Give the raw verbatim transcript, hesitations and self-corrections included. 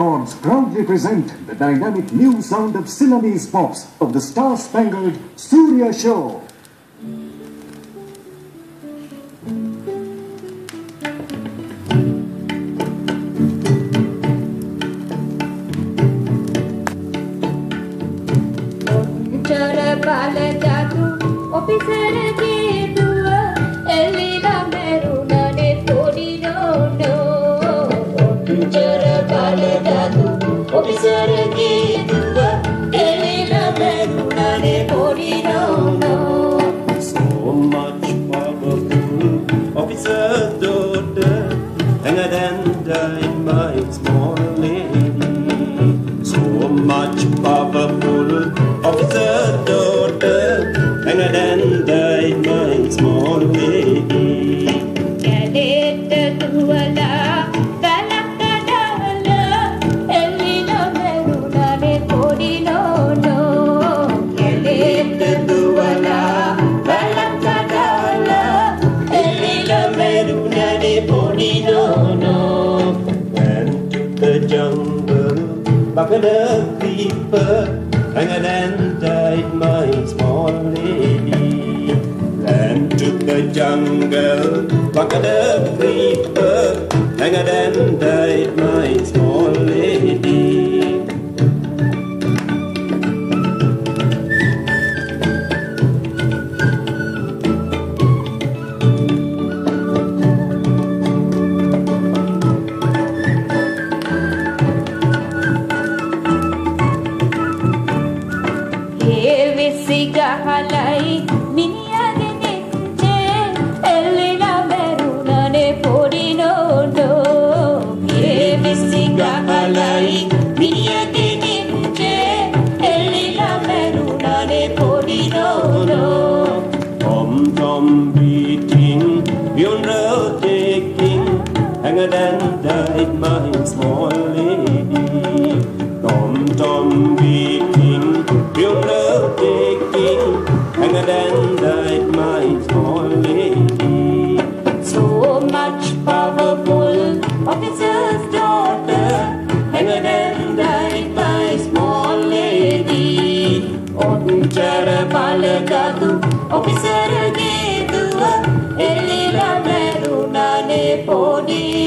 Records proudly present the dynamic new sound of Ceylonese pops of the star-spangled Surya Show. So much powerful officer daughter, younger than my small lady. So much powerful officer daughter, younger than my small lady. Went to the jungle, bucket a creeper, and then died my small lady. Ran to the jungle, bucket a creeper, and then died my small lady. Halai miniya denche ellila merunane podino do ye visiga halai miniya denche ellila merunane podino do Tom tom beating beyond taking younger than died my small lady. Tom tom beating beyond taking younger than died my small lady. So much powerful officer's daughter, younger than died my small lady. Onchara palakadu officer geduwa elila merunane podi.